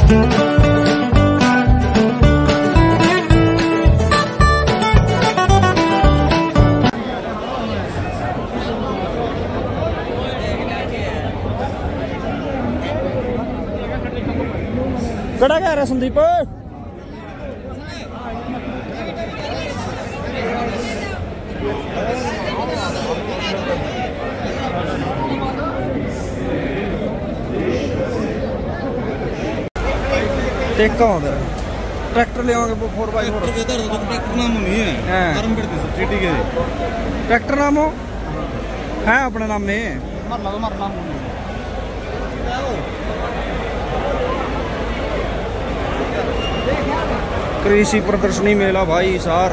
कड़ा कह रहा संदीप ट्रैक्टर ले 4x4 ट्रैक्टर नाम नहीं है सब्सिडी के ट्रैक्टर नाम हो है अपने नाम में कृषि प्रदर्शनी मेला भाई सार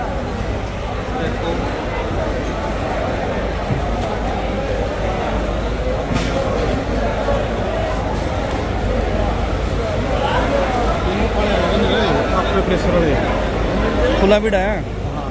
खुला भी है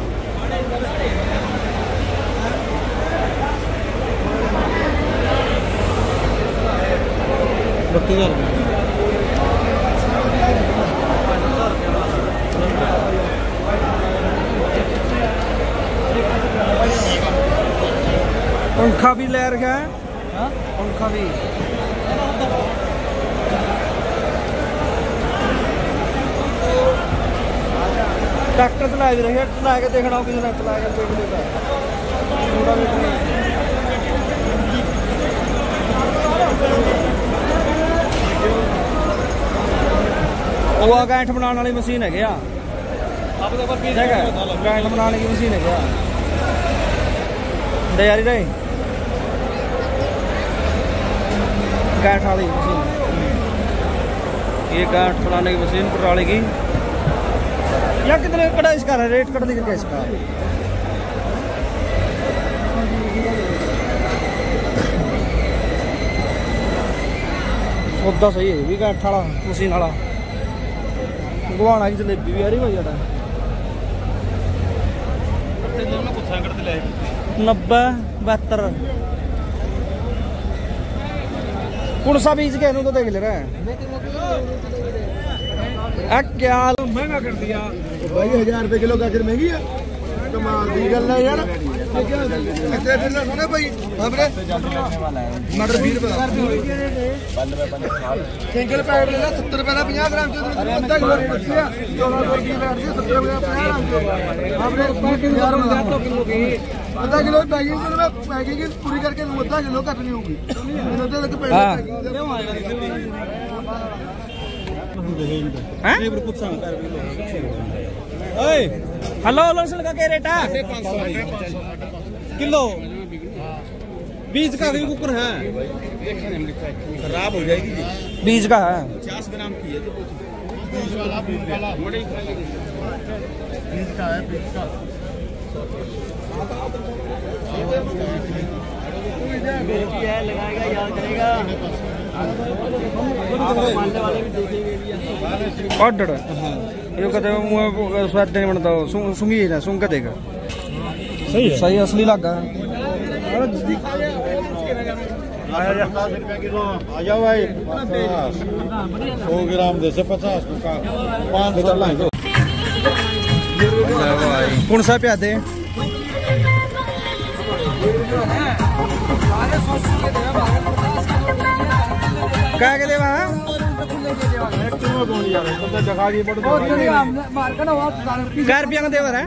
पंखा भी ले रखा है पंखा भी ट्रैक्टर चलाए भी रहे चला के देखना किसी ने चला के देख लेता वो गैंठ बनाने वाली मशीन है क्या गैंठ बनाने की मशीन है क्या तैयारी रही गांठ वाली मशीन ये गांठ बनाने की मशीन पेट्रोल की या कितने कड़ा इसका है रेट कट दिख इसका सौदा सही है भी गांठ वाला मशीन वाला गुआना की जलेबी भी आ रही भाई 90 72 कौन सा बीज के तो देख ले रहा है क्या महंगा कर दिया भाई 1000 रुपए किलो का महंगी है कमाल दी गल है यार भाई मटर 20 सिंगल पैकेट ले 70 रुपए का 50 ग्राम आधा किलो रेट है 1400 की बैठ गई 70 रुपए आधा किलो पैकिंग पूरी करके आधा किलो कटनी होगी हेलो लहसुन का क्या रेट है किलो बीज का भी कुकर है खराब हो जाएगी जी बीज का है 50 ग्राम की है बीज का है बीज का लगाएगा याद करेगा ऑर्डर ये कहते हैं स्वाद नहीं बनता सुंगी ना सुंग का देगा सही है सही असली लगा आ जाओ भाई 100 ग्राम जैसे 50 का 500 कौन सा प्यादे क्या के देवा क्या रुपया का देवर है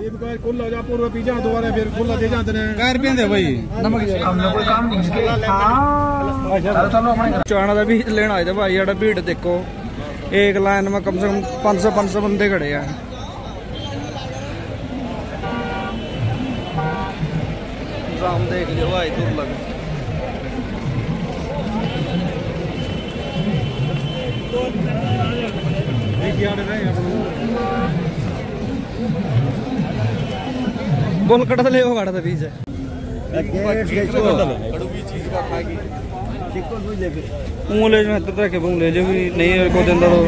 चाणा का बीज लेना आए थे भाई यार भीड़ देखो एक लाइन में कम से कम 500 बंदे खड़े हैं राम देख लियो भाई दूर लग बोल कट ले वो काटा था बीच मूले जो हत्तर रखे मूले जो भी नहीं को दिन दो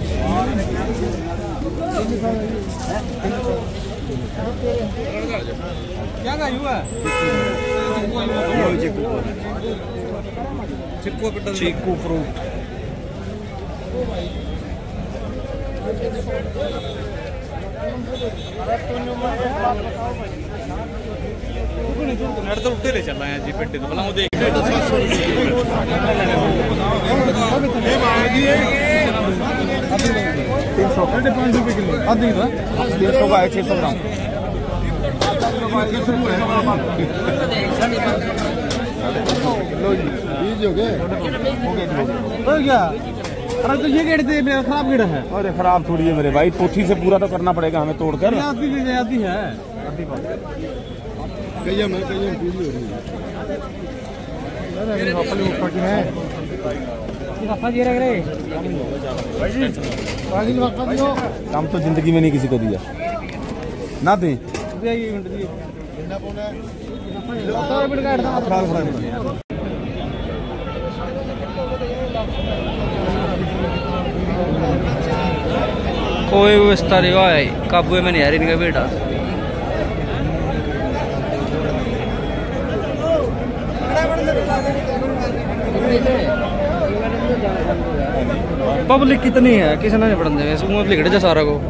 क्या का हुआ चीकू फ्रूट तो उठे ले चल रहे हैं जी पेटे तो भला वो देख 350 रुपए किलो आधी का 300 का है 600 ग्राम लो जी बीज हो गए हो गया। अरे तो ये गेट दे मेरा खराब गेट है। अरे खराब थोड़ी है मेरे भाई, पोथी से पूरा तो करना पड़ेगा हमें तोड़कर। आधी है आधी कईम है कईम पूरी हो रही है। काम तो जिंदगी में नहीं किसी को दिया ना दें। कोई व्यवस्था नहीं हुआ है, काबू में नहीं आ रही इनका बेटा। पब्लिक कितनी है, किसी ने नहीं पढ़ने लिख दे सारा को।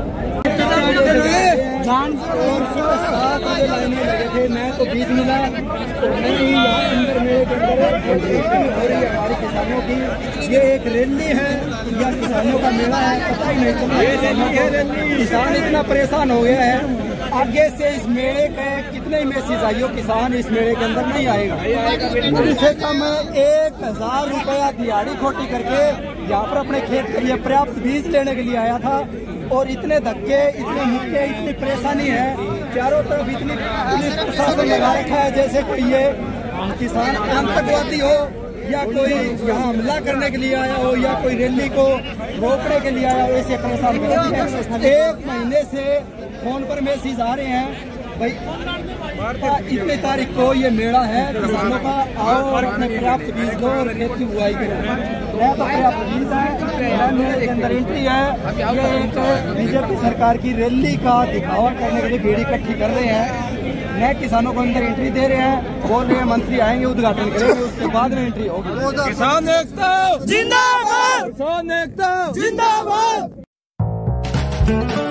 मैं तो बीच मिला नहीं, अंदर में हमारे किसानों की ये एक रैली है या किसानों का मेला है, पता ही नहीं चला। किसान इतना परेशान हो गया है, आगे से इस मेले के कितने मैसेज आइयो किसान इस मेले के अंदर नहीं आएगा। इससे कम 1000 रुपया दिहाड़ी खोटी करके यहाँ पर अपने खेत के लिए पर्याप्त बीज लेने के लिए आया था, और इतने धक्के, इतने मुक्के, इतनी परेशानी है, चारों तरफ इतनी पुलिस प्रशासन लगा रखा है जैसे कोई ये किसान आतंकवादी हो या कोई यहाँ हमला करने के लिए आया हो या कोई रैली को रोकने के लिए आया हो, ऐसे परेशान कर रहे हैं। 1 महीने से फोन पर मैसेज आ रहे हैं भाई इतनी तारीख को ये मेला है किसानों का, आओ और अपने पर्याप्त बीज दो और खेत की बुआई करो। तो पर्याप्त बीज है, मेले के अंदर एंट्री है। ये एक बीजेपी सरकार की रैली का दिखावा करने के लिए भीड़ इकट्ठी कर रहे हैं। नए किसानों को अंदर एंट्री दे रहे हैं, बोल रहे हैं मंत्री आएंगे उद्घाटन करेंगे, उसके बाद में एंट्री होगी। किसान एकता जिंदाबाद, किसान एकता जिंदाबाद।